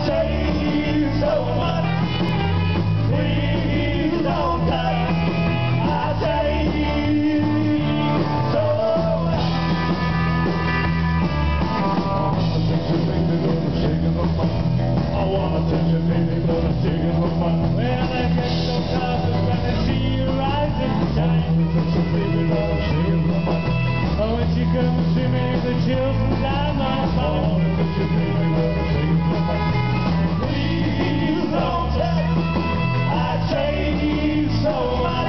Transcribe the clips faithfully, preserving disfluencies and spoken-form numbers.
take so much. Please don't touch. I take so much. I wanna touch you, baby, but I'm taking my mind. Well, I get so nervous when I see you rise and shine. Baby, but I'm taking my mind. Oh, when she comes to me, the chills and down my spine. I wanna touch you, baby, but I'm taking my mind. Please don't touch. I take so much.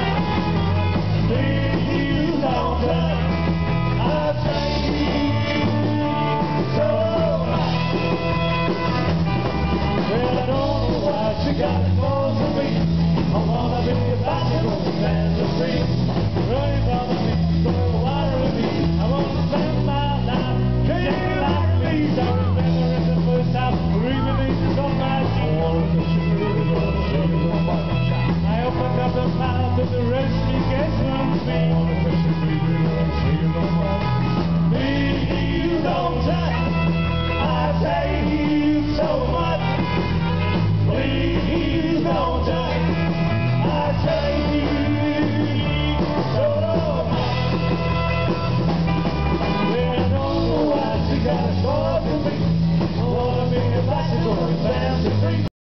Please don't touch. I take so much. Well, I don't know why she got it for me. I wanna be a bicycle fantasy. Running from me, blowing the water with me. I wanna spend my life living like me. I remember it the first time, breathing in on my jeans. I opened up the mouth and the rest she gets from me.